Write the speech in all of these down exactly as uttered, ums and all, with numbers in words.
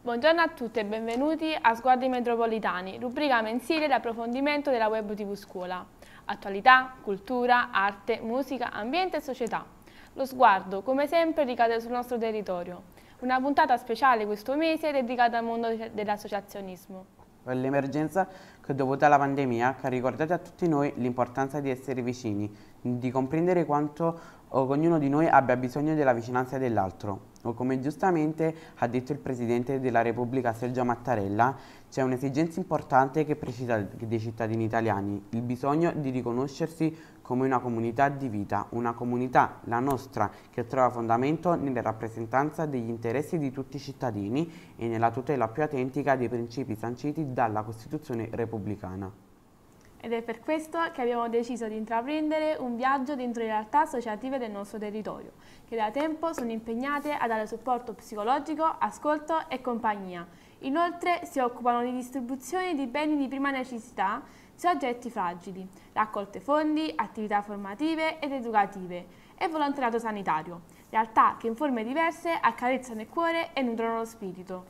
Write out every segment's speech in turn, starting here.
Buongiorno a tutti e benvenuti a Sguardi Metropolitani, rubrica mensile di approfondimento della Web T V Scuola. Attualità, cultura, arte, musica, ambiente e società. Lo sguardo, come sempre, ricade sul nostro territorio. Una puntata speciale questo mese dedicata al mondo dell'associazionismo. L'emergenza che è dovuta alla pandemia che ha ricordato a tutti noi l'importanza di essere vicini, di comprendere quanto ognuno di noi abbia bisogno della vicinanza dell'altro. O come giustamente ha detto il Presidente della Repubblica Sergio Mattarella, c'è un'esigenza importante che precisa dei cittadini italiani, il bisogno di riconoscersi come una comunità di vita, una comunità, la nostra, che trova fondamento nella rappresentanza degli interessi di tutti i cittadini e nella tutela più autentica dei principi sanciti dalla Costituzione repubblicana. Ed è per questo che abbiamo deciso di intraprendere un viaggio dentro le realtà associative del nostro territorio, che da tempo sono impegnate a dare supporto psicologico, ascolto e compagnia. Inoltre si occupano di distribuzione di beni di prima necessità, soggetti fragili, raccolte fondi, attività formative ed educative e volontariato sanitario, realtà che in forme diverse accarezzano il cuore e nutrono lo spirito.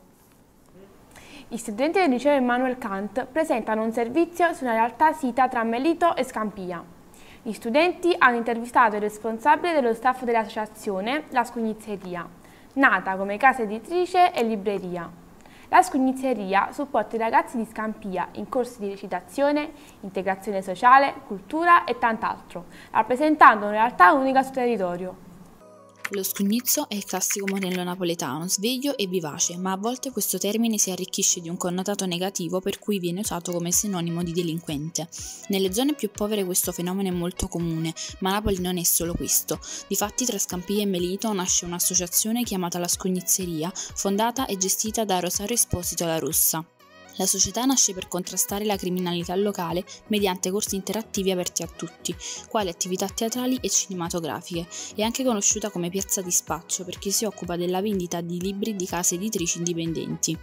Gli studenti del liceo Immanuel Kant presentano un servizio su una realtà sita tra Melito e Scampia. Gli studenti hanno intervistato il responsabile dello staff dell'associazione La Scugnizzeria, nata come casa editrice e libreria. La Scugnizzeria supporta i ragazzi di Scampia in corsi di recitazione, integrazione sociale, cultura e tant'altro, rappresentando una realtà unica sul territorio. Lo scugnizzo è il classico monello napoletano, sveglio e vivace, ma a volte questo termine si arricchisce di un connotato negativo per cui viene usato come sinonimo di delinquente. Nelle zone più povere questo fenomeno è molto comune, ma Napoli non è solo questo. Difatti tra Scampia e Melito nasce un'associazione chiamata La Scugnizzeria, fondata e gestita da Rosario Esposito La Russa. La società nasce per contrastare la criminalità locale mediante corsi interattivi aperti a tutti, quali attività teatrali e cinematografiche. È anche conosciuta come piazza di spaccio perché si occupa della vendita di libri di case editrici indipendenti.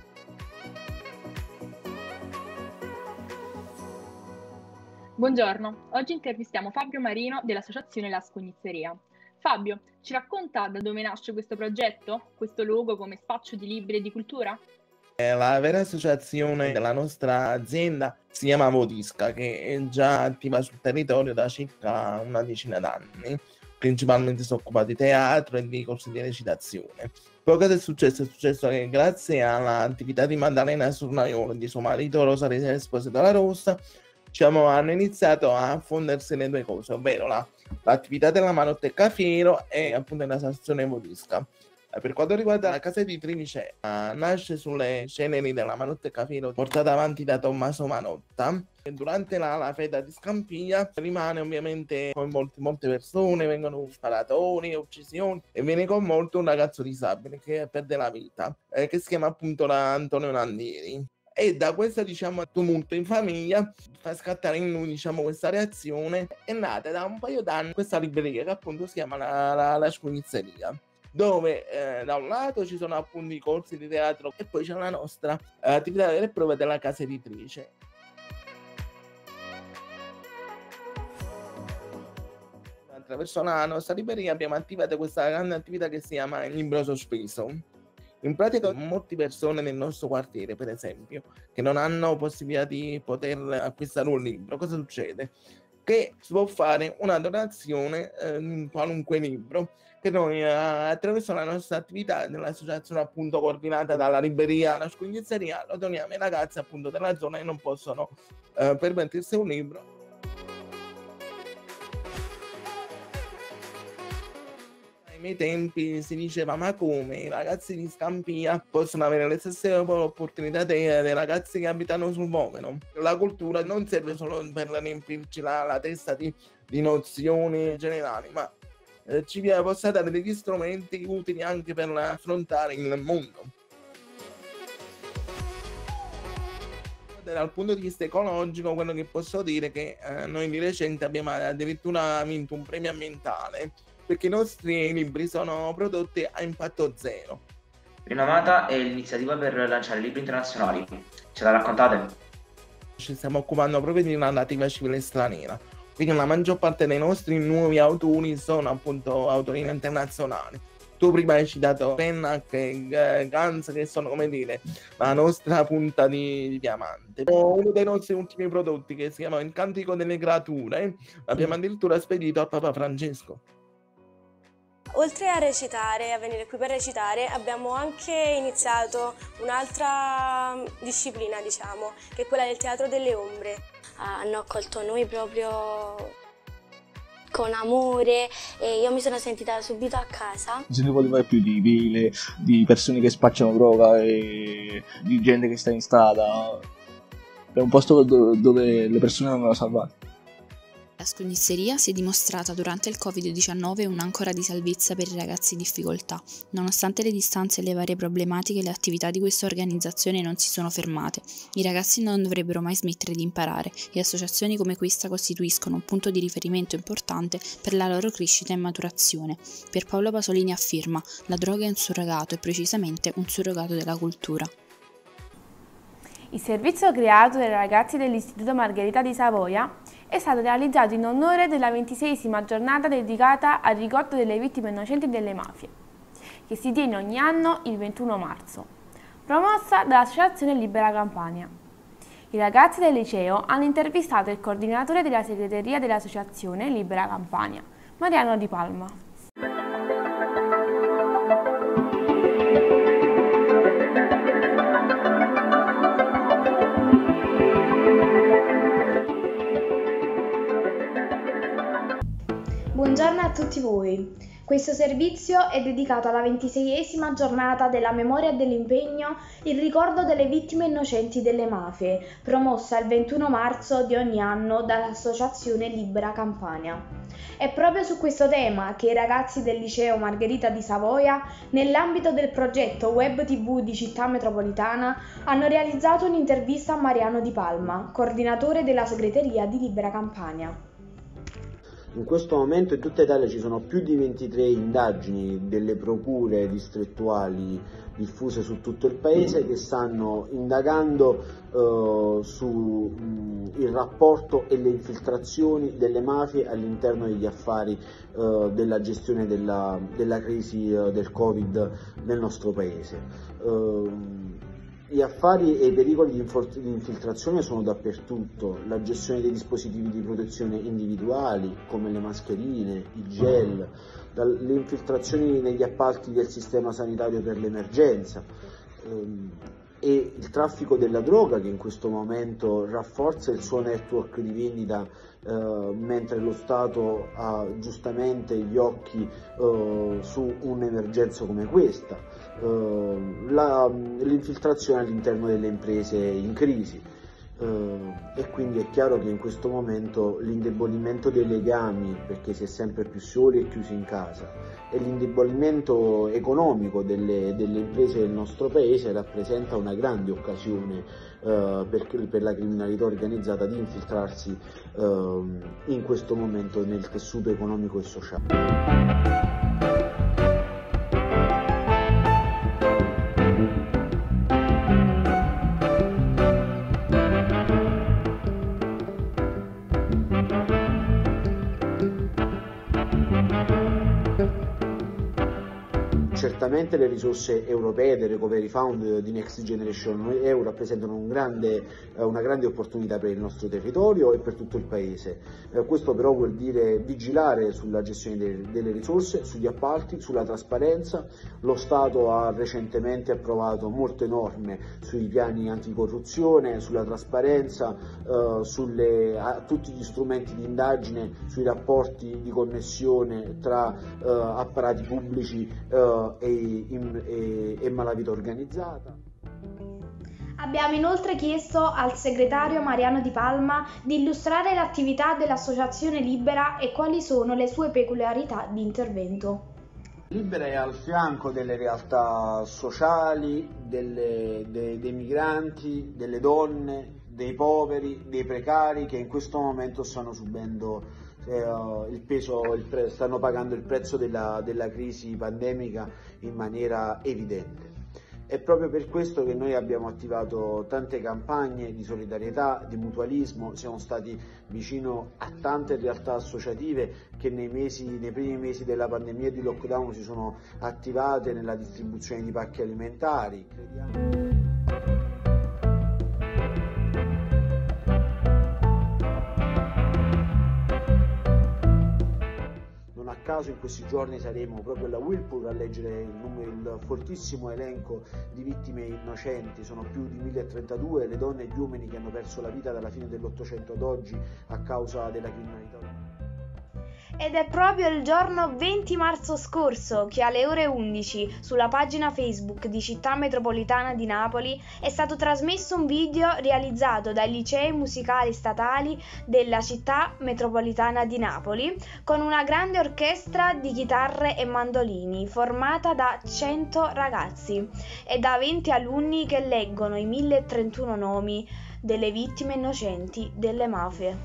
Buongiorno, oggi intervistiamo Fabio Marino dell'associazione La Scugnizzeria. Fabio, ci racconta da dove nasce questo progetto, questo luogo come spaccio di libri e di cultura? La vera associazione della nostra azienda si chiama Vodisca, che è già attiva sul territorio da circa una decina d'anni. Principalmente si occupa di teatro e di corsi di recitazione. Poi cosa è successo? È successo che grazie all'attività di Maddalena Surnaiolo e di suo marito Rosario Esposito La Rossa, diciamo, hanno iniziato a fondersi le due cose, ovvero la, l'attività della Manoteca Fiero e appunto l'associazione Vodisca. Per quanto riguarda la casa editrice, uh, nasce sulle ceneri della Manoteca Fiero portata avanti da Tommaso Manotta. E durante la, la festa di Scampia rimane ovviamente coinvolte molte persone, vengono sparatori, uccisioni e viene coinvolto un ragazzo disabile che perde la vita, eh, che si chiama appunto la Antonio Nandieri. E da questo, diciamo, tumulto in famiglia fa scattare in lui, diciamo, questa reazione. È nata da un paio d'anni questa libreria che appunto si chiama la, la, la Scugnizzeria, dove eh, da un lato ci sono appunto i corsi di teatro e poi c'è la nostra eh, attività vera e propria della casa editrice. Attraverso la nostra libreria abbiamo attivato questa grande attività che si chiama il libro sospeso. In pratica molte persone nel nostro quartiere, per esempio, che non hanno possibilità di poter acquistare un libro, cosa succede? Che si può fare una donazione eh, in qualunque libro che noi eh, attraverso la nostra attività dell'associazione appunto coordinata dalla libreria La Scugnizzeria lo doniamo ai ragazzi appunto della zona che non possono eh, permettersi un libro. Ai miei tempi si diceva: ma come i ragazzi di Scampia possono avere le stesse opportunità dei, dei ragazzi che abitano sul Vomero? La cultura non serve solo per riempirci la, la testa di, di nozioni generali, ma eh, ci possa dare degli strumenti utili anche per affrontare il mondo. Dal punto di vista ecologico, quello che posso dire è che eh, noi di recente abbiamo addirittura vinto un premio ambientale perché i nostri libri sono prodotti a impatto zero. Rinomata è l'iniziativa per lanciare libri internazionali. Ce la raccontate? Ci stiamo occupando proprio di narrativa civile straniera. Quindi la maggior parte dei nostri nuovi autori sono appunto autori internazionali. Tu prima hai citato Pennac e Gans, che sono, come dire, la nostra punta di, di diamante. Uno dei nostri ultimi prodotti, che si chiama Il Cantico delle Creature, l'abbiamo addirittura spedito a Papa Francesco. Oltre a recitare, a venire qui per recitare, abbiamo anche iniziato un'altra disciplina, diciamo, che è quella del teatro delle ombre. Hanno accolto noi proprio con amore e io mi sono sentita subito a casa. Non se ne poteva più di pile, di persone che spacciano droga e di gente che sta in strada. È un posto dove le persone vengono salvate. La scognisteria si è dimostrata durante il covid diciannove un'ancora di salvezza per i ragazzi in difficoltà. Nonostante le distanze e le varie problematiche, le attività di questa organizzazione non si sono fermate. I ragazzi non dovrebbero mai smettere di imparare e associazioni come questa costituiscono un punto di riferimento importante per la loro crescita e maturazione. Pierpaolo Pasolini afferma: la droga è un surrogato e precisamente un surrogato della cultura. Il servizio creato dai ragazzi dell'Istituto Margherita di Savoia è stato realizzato in onore della ventiseiesima giornata dedicata al ricordo delle vittime innocenti delle mafie, che si tiene ogni anno il ventuno marzo, promossa dall'Associazione Libera Campania. I ragazzi del liceo hanno intervistato il coordinatore della segreteria dell'Associazione Libera Campania, Mariano Di Palma. Buongiorno a tutti voi. Questo servizio è dedicato alla ventiseiesima giornata della memoria e dell'impegno in ricordo delle vittime innocenti delle mafie, promossa il ventuno marzo di ogni anno dall'Associazione Libera Campania. È proprio su questo tema che i ragazzi del liceo Margherita di Savoia, nell'ambito del progetto Web tivù di Città Metropolitana, hanno realizzato un'intervista a Mariano Di Palma, coordinatore della segreteria di Libera Campania. In questo momento in tutta Italia ci sono più di ventitré indagini delle procure distrettuali diffuse su tutto il paese che stanno indagando eh, sul rapporto e le infiltrazioni delle mafie all'interno degli affari eh, della gestione della, della crisi eh, del Covid nel nostro paese. Eh, Gli affari e i pericoli di infiltrazione sono dappertutto: la gestione dei dispositivi di protezione individuali come le mascherine, i gel, le infiltrazioni negli appalti del sistema sanitario per l'emergenza ehm, e il traffico della droga, che in questo momento rafforza il suo network di vendita eh, mentre lo Stato ha giustamente gli occhi eh, su un'emergenza come questa. Uh, la, l'infiltrazione all'interno delle imprese in crisi uh, e quindi è chiaro che in questo momento l'indebolimento dei legami, perché si è sempre più soli e chiusi in casa, e l'indebolimento economico delle, delle imprese del nostro paese rappresenta una grande occasione uh, per, per la criminalità organizzata di infiltrarsi uh, in questo momento nel tessuto economico e sociale. Certamente le risorse europee del Recovery Fund di Next Generation E U rappresentano un grande, una grande opportunità per il nostro territorio e per tutto il Paese. Eh, questo però vuol dire vigilare sulla gestione de, delle risorse, sugli appalti, sulla trasparenza. Lo Stato ha recentemente approvato molte norme sui piani anticorruzione, sulla trasparenza, eh, sulle, a, tutti gli strumenti di indagine, sui rapporti di connessione tra eh, apparati pubblici eh, E, e, e malavita organizzata. Abbiamo inoltre chiesto al segretario Mariano Di Palma di illustrare l'attività dell'Associazione Libera e quali sono le sue peculiarità di intervento. Libera è al fianco delle realtà sociali, delle, dei, dei migranti, delle donne, dei poveri, dei precari che in questo momento stanno subendo Eh, il peso, il pre- stanno pagando il prezzo della, della crisi pandemica in maniera evidente. È proprio per questo che noi abbiamo attivato tante campagne di solidarietà, di mutualismo, siamo stati vicino a tante realtà associative che nei, mesi, nei primi mesi della pandemia e di lockdown si sono attivate nella distribuzione di pacchi alimentari. Crediamo... A caso in questi giorni saremo proprio alla Whirlpool a leggere il, numero, il fortissimo elenco di vittime innocenti, sono più di mille e trentadue le donne e gli uomini che hanno perso la vita dalla fine dell'Ottocento ad oggi a causa della criminalità. Ed è proprio il giorno venti marzo scorso che alle ore undici sulla pagina Facebook di Città Metropolitana di Napoli è stato trasmesso un video realizzato dai licei musicali statali della Città Metropolitana di Napoli con una grande orchestra di chitarre e mandolini formata da cento ragazzi e da venti alunni che leggono i mille e trentuno nomi delle vittime innocenti delle mafie.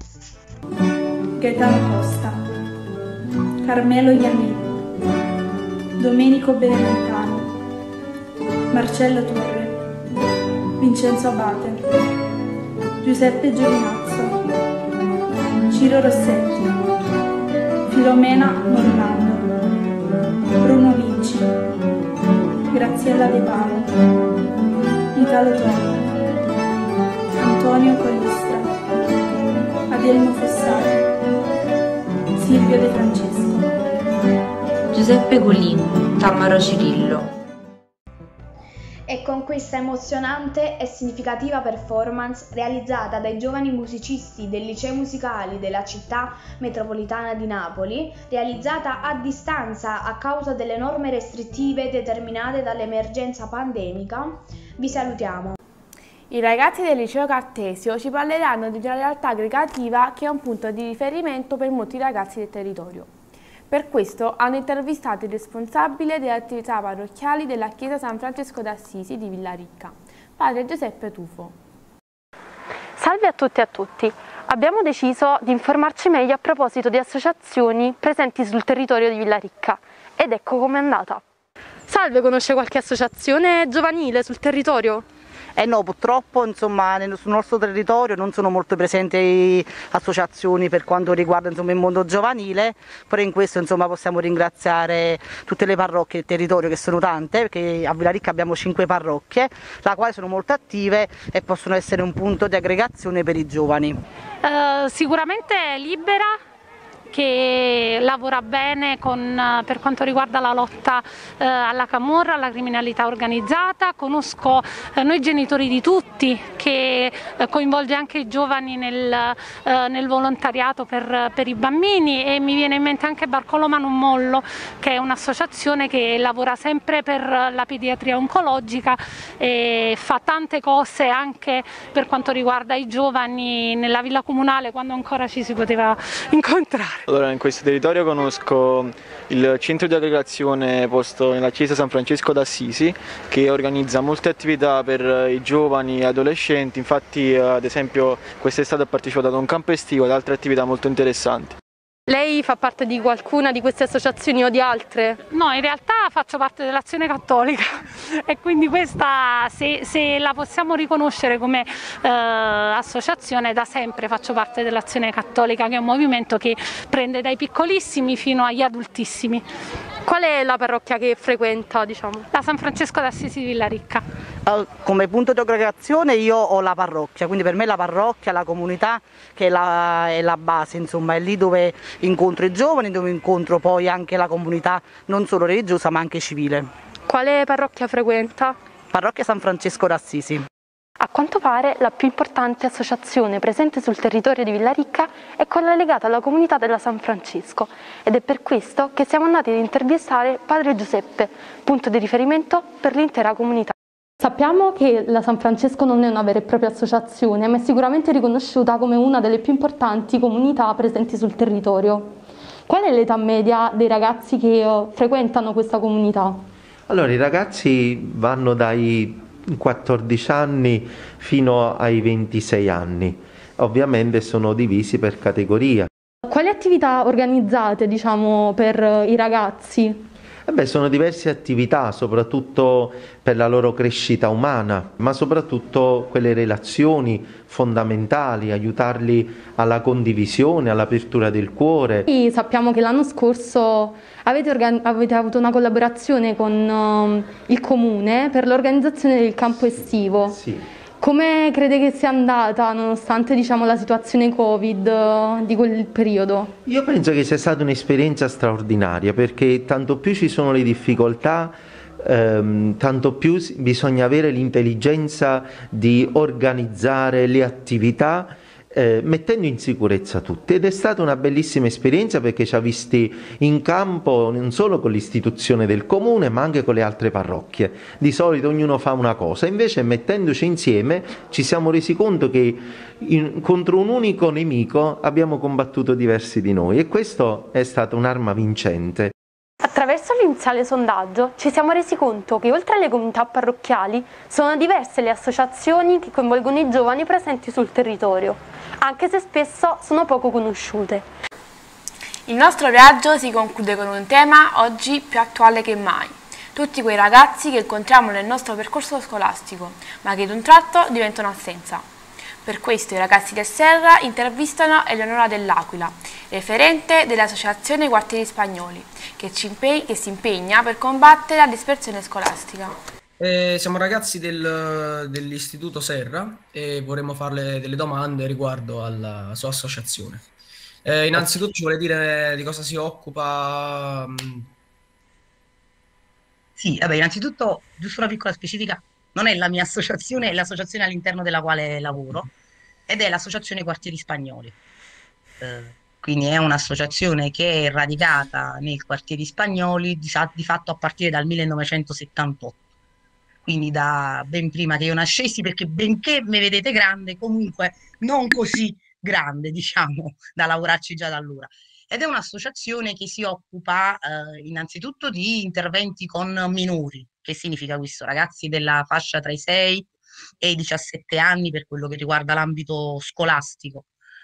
Gaetano Costa, Carmelo Iannini, Domenico Benemontano, Marcello Torre, Vincenzo Abate, Giuseppe Giovinazzo, Ciro Rossetti, Filomena Normando, Bruno Vinci, Graziella De Palo, Italo Toni, Antonio Collistra, Adelmo Fossati, Silvio De Francesco, Giuseppe Golin, Tammaro Cirillo. E con questa emozionante e significativa performance realizzata dai giovani musicisti del liceo musicali della Città Metropolitana di Napoli, realizzata a distanza a causa delle norme restrittive determinate dall'emergenza pandemica, vi salutiamo. I ragazzi del liceo Cartesio ci parleranno di una realtà aggregativa che è un punto di riferimento per molti ragazzi del territorio. Per questo hanno intervistato il responsabile delle attività parrocchiali della Chiesa San Francesco d'Assisi di Villaricca, padre Giuseppe Tufo. Salve a tutti e a tutti. Abbiamo deciso di informarci meglio a proposito di associazioni presenti sul territorio di Villaricca ed ecco com'è andata. Salve, conosce qualche associazione giovanile sul territorio? Eh no, purtroppo insomma, nel, sul nostro territorio non sono molto presenti associazioni per quanto riguarda insomma, il mondo giovanile, però in questo insomma, possiamo ringraziare tutte le parrocchie del territorio che sono tante, perché a Villaricca abbiamo cinque parrocchie, la quali sono molto attive e possono essere un punto di aggregazione per i giovani. Uh, sicuramente Libera, che lavora bene con, per quanto riguarda la lotta eh, alla camorra, alla criminalità organizzata. Conosco eh, noi genitori di tutti, che eh, coinvolge anche i giovani nel, eh, nel volontariato per, per i bambini, e mi viene in mente anche Barcoloma Non Mollo, che è un'associazione che lavora sempre per la pediatria oncologica e fa tante cose anche per quanto riguarda i giovani nella villa comunale, quando ancora ci si poteva incontrare. Allora, in questo territorio conosco il centro di aggregazione posto nella chiesa San Francesco d'Assisi, che organizza molte attività per i giovani e adolescenti. Infatti, ad esempio, quest'estate ho partecipato ad un campo estivo e ad altre attività molto interessanti. Lei fa parte di qualcuna di queste associazioni o di altre? No, in realtà faccio parte dell'Azione Cattolica e quindi questa, se, se la possiamo riconoscere come eh, associazione, da sempre faccio parte dell'Azione Cattolica, che è un movimento che prende dai piccolissimi fino agli adultissimi. Qual è la parrocchia che frequenta, diciamo? La San Francesco d'Assisi di Villaricca. Come punto di aggregazione io ho la parrocchia, quindi per me la parrocchia, la comunità che è la, è la base, insomma, è lì dove incontro i giovani, dove incontro poi anche la comunità non solo religiosa ma anche civile. Quale parrocchia frequenta? Parrocchia San Francesco d'Assisi. A quanto pare la più importante associazione presente sul territorio di Villaricca è quella legata alla comunità della San Francesco, ed è per questo che siamo andati ad intervistare padre Giuseppe, punto di riferimento per l'intera comunità. Sappiamo che la San Francesco non è una vera e propria associazione, ma è sicuramente riconosciuta come una delle più importanti comunità presenti sul territorio. Qual è l'età media dei ragazzi che uh, frequentano questa comunità? Allora, i ragazzi vanno dai quattordici anni fino ai ventisei anni, ovviamente sono divisi per categoria. Quali attività organizzate, diciamo, per i ragazzi? Eh beh, sono diverse attività, soprattutto per la loro crescita umana, ma soprattutto quelle relazioni fondamentali, aiutarli alla condivisione, all'apertura del cuore. Sì, sappiamo che l'anno scorso avete, organ- avete avuto una collaborazione con uh, il Comune per l'organizzazione del campo estivo. Sì. Come crede che sia andata, nonostante diciamo, la situazione Covid uh, di quel periodo? Io penso che sia stata un'esperienza straordinaria, perché tanto più ci sono le difficoltà, ehm, tanto più bisogna avere l'intelligenza di organizzare le attività eh, mettendo in sicurezza tutti, ed è stata una bellissima esperienza perché ci ha visti in campo non solo con l'istituzione del comune ma anche con le altre parrocchie. Di solito ognuno fa una cosa, invece mettendoci insieme ci siamo resi conto che in, contro un unico nemico abbiamo combattuto diversi di noi, e questo è stata un'arma vincente. Attraverso l'iniziale sondaggio ci siamo resi conto che oltre alle comunità parrocchiali sono diverse le associazioni che coinvolgono i giovani presenti sul territorio, anche se spesso sono poco conosciute. Il nostro viaggio si conclude con un tema oggi più attuale che mai. Tutti quei ragazzi che incontriamo nel nostro percorso scolastico, ma che d'un tratto diventano assenza. Per questo i ragazzi del Serra intervistano Eleonora Dell'Aquila, referente dell'Associazione Quartieri Spagnoli, che, ci impeg- che si impegna per combattere la dispersione scolastica. Eh, siamo ragazzi del, dell'Istituto Serra e vorremmo farle delle domande riguardo alla sua associazione. Eh, innanzitutto ci vuole dire di cosa si occupa? Sì, vabbè, innanzitutto, giusto una piccola specifica, non è la mia associazione, è l'associazione all'interno della quale lavoro, ed è l'Associazione Quartieri Spagnoli. Eh, quindi è un'associazione che è radicata nei quartieri spagnoli di, di fatto a partire dal millenovecentosettantotto, quindi da ben prima che io nascessi, perché benché mi vedete grande, comunque non così grande, diciamo, da lavorarci già da allora. Ed è un'associazione che si occupa eh, innanzitutto di interventi con minori. Che significa questo? Ragazzi della fascia tra i sei e i diciassette anni per quello che riguarda l'ambito scolastico.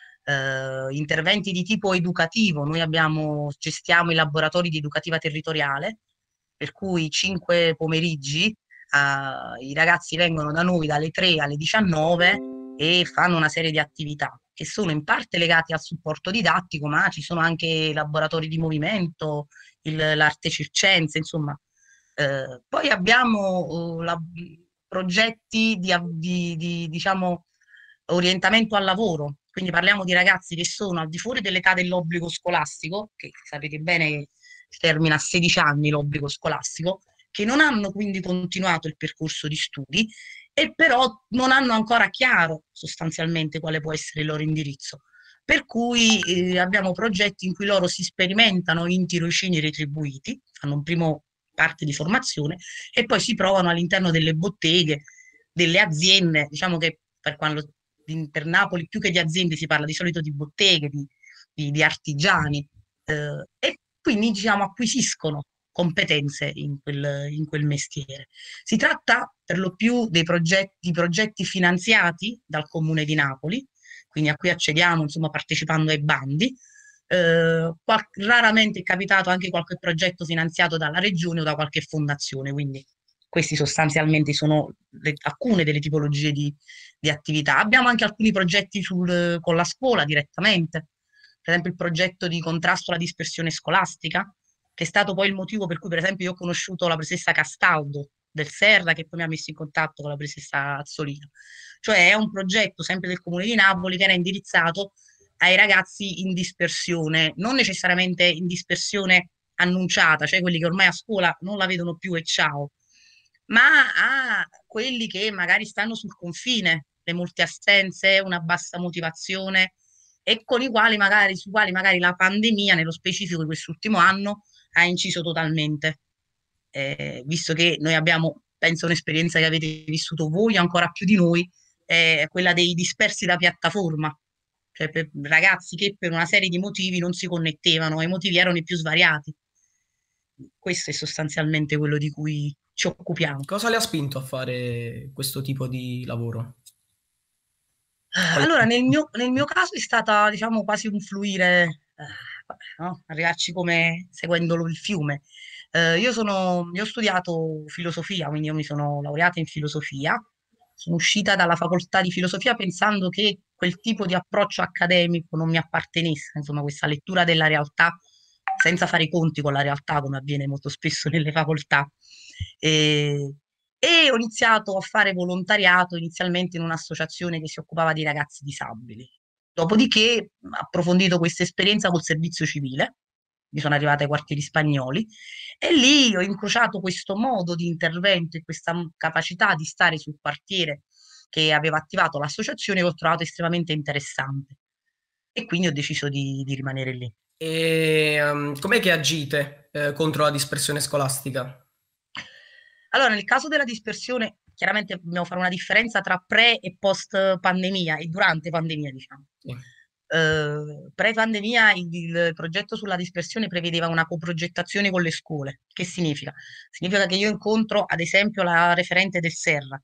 Eh, interventi di tipo educativo. Noi abbiamo, gestiamo i laboratori di educativa territoriale, per cui cinque pomeriggi eh, i ragazzi vengono da noi dalle tre alle diciannove e fanno una serie di attività che sono in parte legati al supporto didattico, ma ci sono anche laboratori di movimento, il- l'arte circense, insomma. Eh, poi abbiamo uh, la- progetti di, av- di- di, diciamo, orientamento al lavoro, quindi parliamo di ragazzi che sono al di fuori dell'età dell'obbligo scolastico, che sapete bene termina a sedici anni l'obbligo scolastico, che non hanno quindi continuato il percorso di studi e però non hanno ancora chiaro sostanzialmente quale può essere il loro indirizzo. Per cui eh, abbiamo progetti in cui loro si sperimentano in tirocini retribuiti, fanno un primo parte di formazione e poi si provano all'interno delle botteghe, delle aziende, diciamo che per, quando, per Napoli più che di aziende si parla di solito di botteghe, di, di, di artigiani, eh, e quindi diciamo acquisiscono competenze in quel, in quel mestiere. Si tratta per lo più dei progetti, progetti finanziati dal Comune di Napoli, quindi a cui accediamo insomma partecipando ai bandi. Eh, qual- raramente è capitato anche qualche progetto finanziato dalla regione o da qualche fondazione, quindi questi sostanzialmente sono le- alcune delle tipologie di, di attività. Abbiamo anche alcuni progetti sul- con la scuola direttamente, per esempio il progetto di contrasto alla dispersione scolastica, che è stato poi il motivo per cui per esempio io ho conosciuto la professoressa Castaldo del Serra, che poi mi ha messo in contatto con la professoressa Azzolina. Cioè è un progetto sempre del Comune di Napoli che era indirizzato ai ragazzi in dispersione, non necessariamente in dispersione annunciata, cioè quelli che ormai a scuola non la vedono più e ciao, ma a quelli che magari stanno sul confine, le molte assenze, una bassa motivazione e con i quali magari, sui quali magari la pandemia, nello specifico di quest'ultimo anno, ha inciso totalmente. Eh, visto che noi abbiamo, penso, un'esperienza che avete vissuto voi ancora più di noi, è quella dei dispersi da piattaforma, cioè per ragazzi che per una serie di motivi non si connettevano, e i motivi erano i più svariati. Questo è sostanzialmente quello di cui ci occupiamo. Cosa le ha spinto a fare questo tipo di lavoro? Allora, nel mio, nel mio caso è stata, diciamo, quasi un fluire, eh, vabbè, no? Arrivarci come seguendo il fiume. Eh, io sono, io ho studiato filosofia, quindi io mi sono laureata in filosofia. Sono uscita dalla facoltà di filosofia pensando che quel tipo di approccio accademico non mi appartenesse, insomma, questa lettura della realtà senza fare i conti con la realtà, come avviene molto spesso nelle facoltà. E, e ho iniziato a fare volontariato inizialmente in un'associazione che si occupava di ragazzi disabili. Dopodiché ho approfondito questa esperienza col servizio civile, mi sono arrivata ai quartieri spagnoli e lì ho incrociato questo modo di intervento e questa m- capacità di stare sul quartiere che aveva attivato l'associazione che ho trovato estremamente interessante e quindi ho deciso di, di rimanere lì. E um, com'è che agite eh, contro la dispersione scolastica? Allora, nel caso della dispersione, chiaramente dobbiamo fare una differenza tra pre e post pandemia e durante pandemia, diciamo. Sì. Eh, pre-pandemia il, il progetto sulla dispersione prevedeva una coprogettazione con le scuole. Che significa? Significa che io incontro, ad esempio, la referente del Serra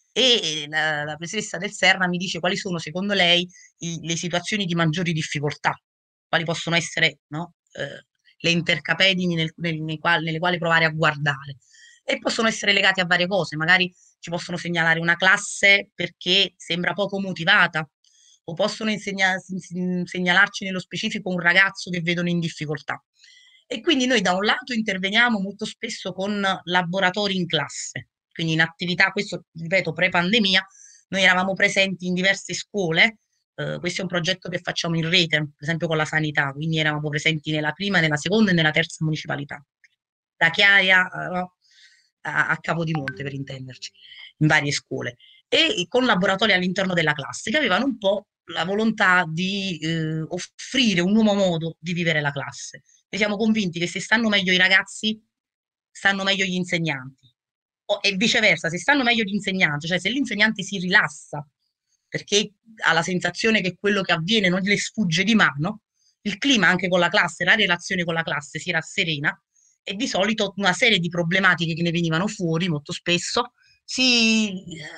e la, la professoressa del Serra mi dice quali sono, secondo lei, i- le situazioni di maggiori difficoltà, quali possono essere, no, eh, le intercapedini nel- nel- nei quali- nelle quali provare a guardare. E possono essere legati a varie cose, magari ci possono segnalare una classe perché sembra poco motivata, o possono insegna- sin- segnalarci nello specifico un ragazzo che vedono in difficoltà. E quindi noi da un lato interveniamo molto spesso con laboratori in classe, quindi in attività, questo ripeto, pre-pandemia, noi eravamo presenti in diverse scuole, eh, questo è un progetto che facciamo in rete, per esempio con la sanità, quindi eravamo presenti nella prima, nella seconda e nella terza municipalità, da Chiaia, eh, no, a, a Capodimonte per intenderci, in varie scuole, e con laboratori all'interno della classe che avevano un po' la volontà di eh, offrire un nuovo modo di vivere la classe. Noi siamo convinti che se stanno meglio i ragazzi, stanno meglio gli insegnanti. O- e viceversa, se stanno meglio gli insegnanti, cioè se l'insegnante si rilassa perché ha la sensazione che quello che avviene non le sfugge di mano, il clima anche con la classe, la relazione con la classe si rasserena e di solito una serie di problematiche che ne venivano fuori molto spesso si,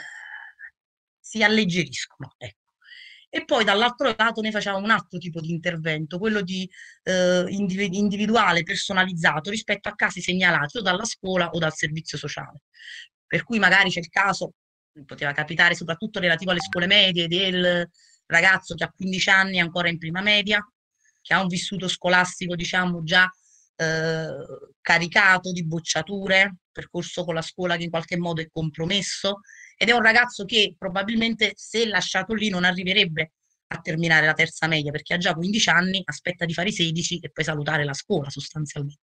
si alleggeriscono. Ecco. E poi dall'altro lato noi facciamo un altro tipo di intervento, quello di eh, indivi- individuale, personalizzato rispetto a casi segnalati o dalla scuola o dal servizio sociale. Per cui magari c'è il caso, poteva capitare soprattutto relativo alle scuole medie, del ragazzo che ha quindici anni è ancora in prima media, che ha un vissuto scolastico, diciamo, già eh, caricato di bocciature, percorso con la scuola che in qualche modo è compromesso, ed è un ragazzo che probabilmente se lasciato lì non arriverebbe a terminare la terza media perché ha già quindici anni, aspetta di fare i sedici e poi salutare la scuola sostanzialmente.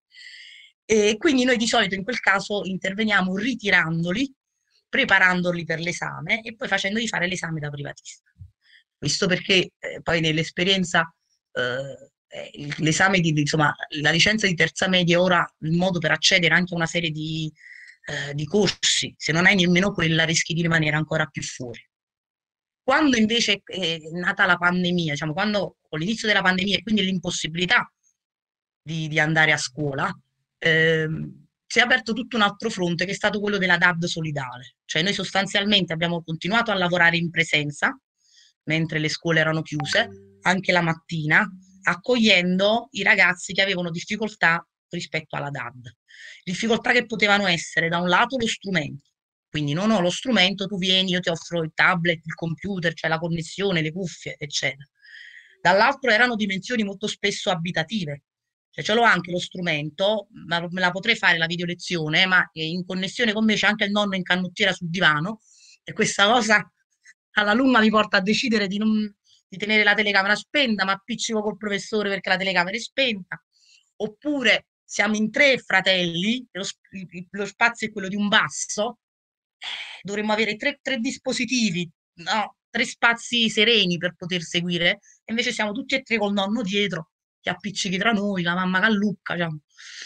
E quindi noi di solito in quel caso interveniamo ritirandoli, preparandoli per l'esame e poi facendogli fare l'esame da privatista. Questo perché eh, poi nell'esperienza eh, eh, il- l'esame di, insomma, la licenza di terza media è ora il modo per accedere anche a una serie di, eh, di corsi. Se non hai nemmeno quella rischi di rimanere ancora più fuori. Quando invece è nata la pandemia, diciamo, quando con l'inizio della pandemia e quindi l'impossibilità di, di andare a scuola, ehm, si è aperto tutto un altro fronte che è stato quello della D A D solidale. Cioè noi sostanzialmente abbiamo continuato a lavorare in presenza, mentre le scuole erano chiuse, anche la mattina, accogliendo i ragazzi che avevano difficoltà rispetto alla D A D. Difficoltà che potevano essere da un lato lo strumento, quindi non ho lo strumento, tu vieni, io ti offro il tablet, il computer, cioè la connessione, le cuffie, eccetera. Dall'altro erano dimensioni molto spesso abitative, cioè ce l'ho anche lo strumento, ma me la potrei fare la videolezione, ma in connessione con me c'è anche il nonno in canottiera sul divano e questa cosa alla lunga mi porta a decidere di, non, di tenere la telecamera spenta, ma appiccico col professore perché la telecamera è spenta, oppure siamo in tre fratelli, lo, lo spazio è quello di un basso, dovremmo avere tre, tre dispositivi, no? Tre spazi sereni per poter seguire, e invece siamo tutti e tre col nonno dietro, che appiccichi tra noi, la mamma Callucca, diciamo.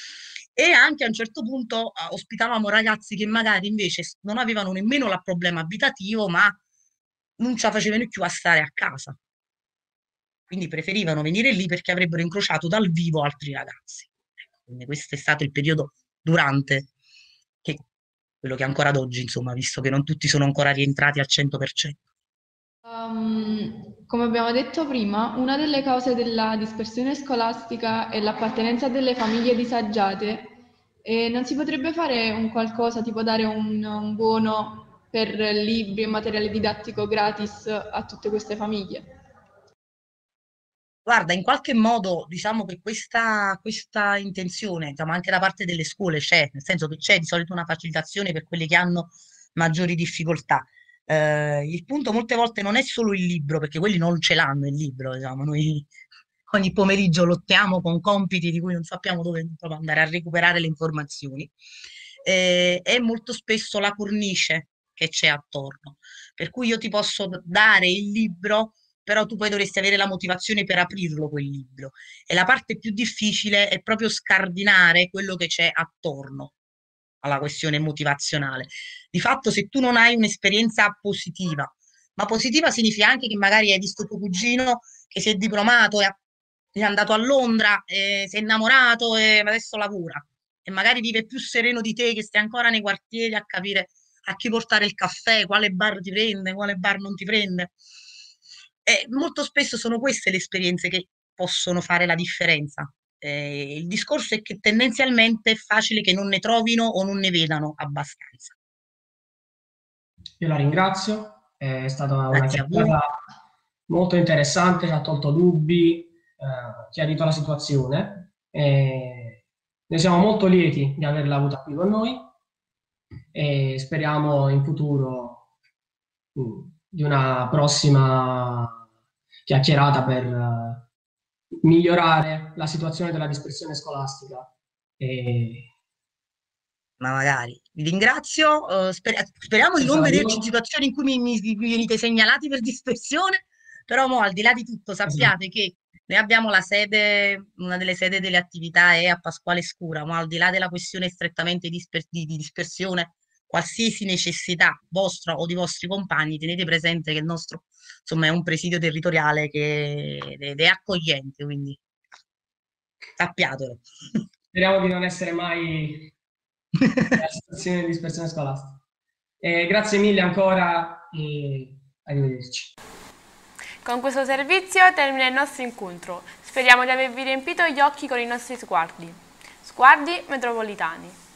E anche a un certo punto eh, ospitavamo ragazzi che magari invece s- non avevano nemmeno il problema abitativo, ma non ce la facevano più a stare a casa. Quindi preferivano venire lì perché avrebbero incrociato dal vivo altri ragazzi. Ecco, quindi questo è stato il periodo durante, che, quello che ancora ad oggi, insomma, visto che non tutti sono ancora rientrati al cento per cento. Um, come abbiamo detto prima, una delle cause della dispersione scolastica e l'appartenenza delle famiglie disagiate E non si potrebbe fare un qualcosa, tipo dare un, un buono per libri e materiale didattico gratis a tutte queste famiglie? Guarda, in qualche modo diciamo che questa, questa intenzione, diciamo, anche da parte delle scuole c'è, nel senso che c'è di solito una facilitazione per quelli che hanno maggiori difficoltà. Eh, il punto molte volte non è solo il libro, perché quelli non ce l'hanno il libro, diciamo, noi ogni pomeriggio lottiamo con compiti di cui non sappiamo dove proprio andare a recuperare le informazioni. Eh, è molto spesso la cornice che c'è attorno, per cui io ti posso dare il libro, però tu poi dovresti avere la motivazione per aprirlo quel libro. E la parte più difficile è proprio scardinare quello che c'è attorno alla questione motivazionale. Di fatto, se tu non hai un'esperienza positiva, ma positiva significa anche che magari hai visto tuo cugino che si è diplomato, è, è andato a Londra, e si è innamorato e adesso lavora, e magari vive più sereno di te che stai ancora nei quartieri a capire a chi portare il caffè, quale bar ti prende, quale bar non ti prende. E molto spesso sono queste le esperienze che possono fare la differenza. Eh, il discorso è che tendenzialmente è facile che non ne trovino o non ne vedano abbastanza. Io la ringrazio, è stata una Grazie a voi. chiacchierata molto interessante, ci ha tolto dubbi, eh, chiarito la situazione. E noi siamo molto lieti di averla avuta qui con noi e speriamo in futuro mh, di una prossima chiacchierata per uh, migliorare la situazione della dispersione scolastica. E... Ma magari. Vi ringrazio, uh, sper- speriamo di non vederci in situazioni in cui mi, mi, mi venite segnalati per dispersione, però mo, al di là di tutto sappiate che noi abbiamo la sede, una delle sedi delle attività è a Pasquale Scura, ma al di là della questione strettamente disper- di, di dispersione, qualsiasi necessità vostra o di vostri compagni, tenete presente che il nostro, insomma, è un presidio territoriale che ed è accogliente, quindi sappiatelo. Speriamo di non essere mai nella situazione di dispersione scolastica. Eh, grazie mille ancora e arrivederci. Con questo servizio termina il nostro incontro. Speriamo di avervi riempito gli occhi con i nostri sguardi. Sguardi metropolitani.